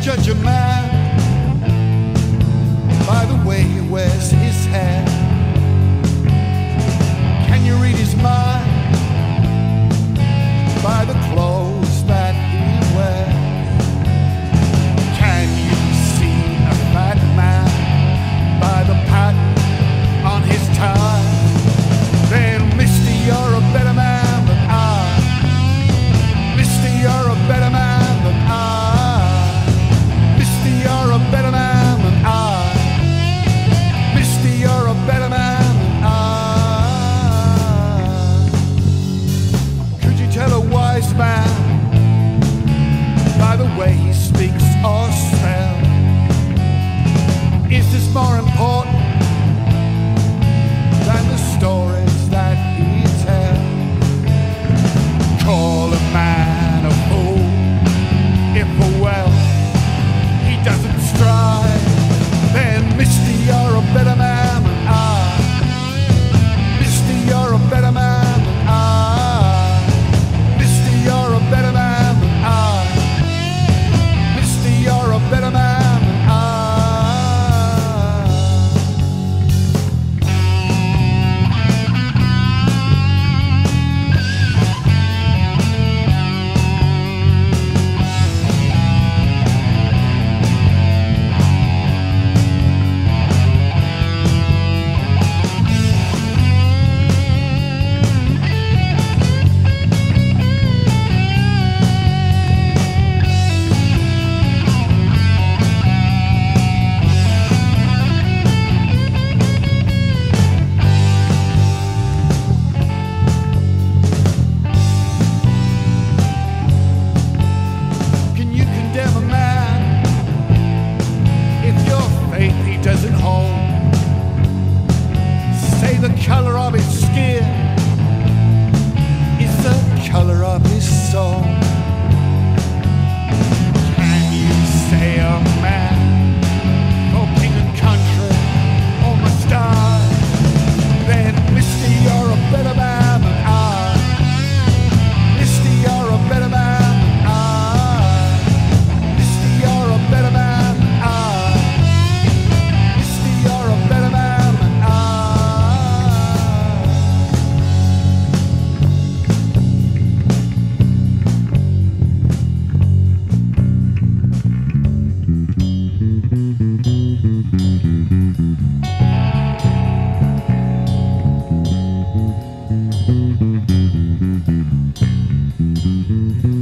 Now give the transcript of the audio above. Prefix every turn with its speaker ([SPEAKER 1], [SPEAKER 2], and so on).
[SPEAKER 1] judge a man by the way he wears his hair? Can you read his mind by the clothes that he wears? Can you see a fat man by the pattern on his tie? Then, mister, you're a better man than I. Mister, you're a better man than I. Mister, you're a better man than I. Mister, you're a better man than I. Could you tell a wise man by the way he speaks or smells? Is this more important than the stories that he tells? Call a man a fool if for wealth he doesn't strive. Then, mister, you're a better man than I. Mister, you're a better man than I. Mister, you're a better man than I. Mister, you're a better man than I. Doesn't hold. Say the color of his skin is the color of his soul. Can you say a man for king and country or must die? Then, mister, you're a better man than I. Mister, you're a better man than I. Mister, you're a better man than I. You're a better man than I.
[SPEAKER 2] Thank you.